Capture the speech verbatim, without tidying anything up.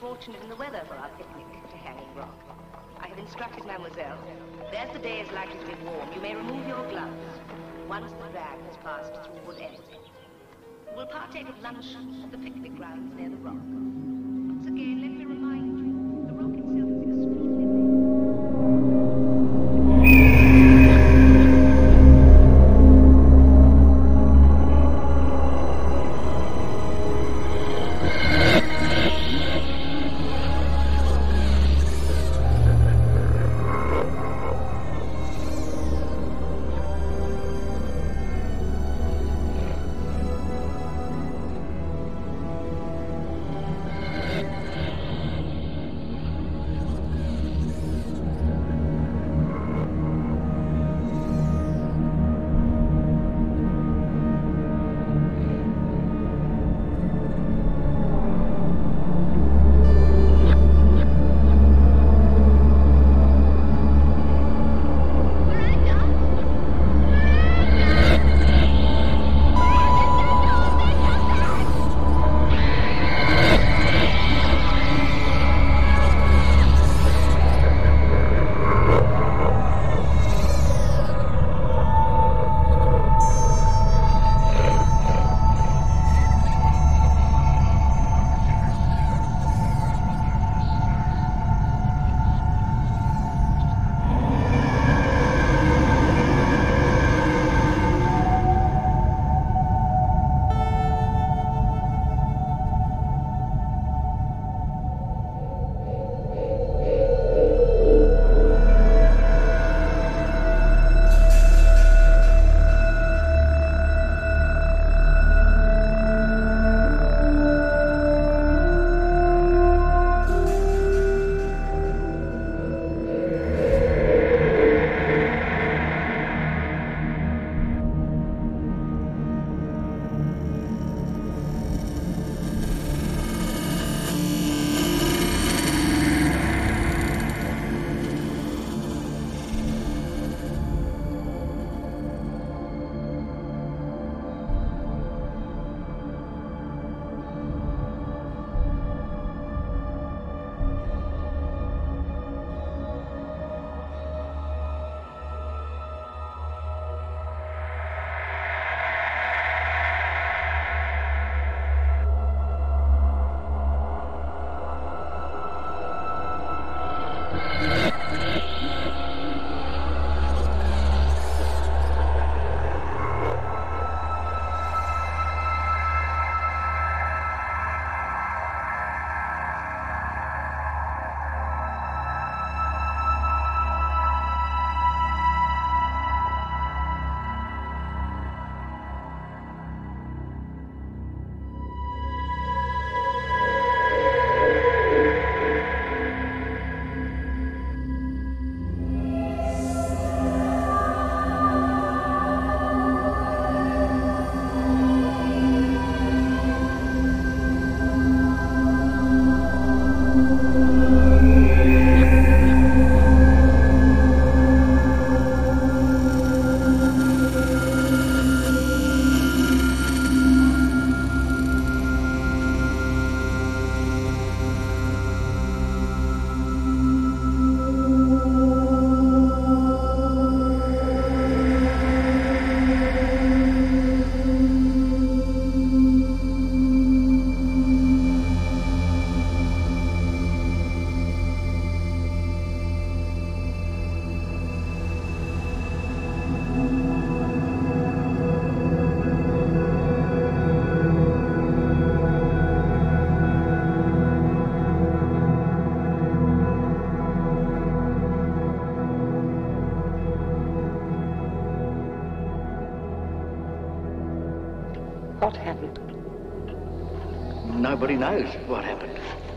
fortunate in the weather for our picnic to Hanging Rock. I have instructed Mademoiselle. There's the day is likely to be warm. You may remove your gloves once the drag has passed through Wood End. We'll partake of lunch at the picnic grounds near the rock. Once again, let me remind you, the rock itself is extremely big. What happened? Nobody knows what happened.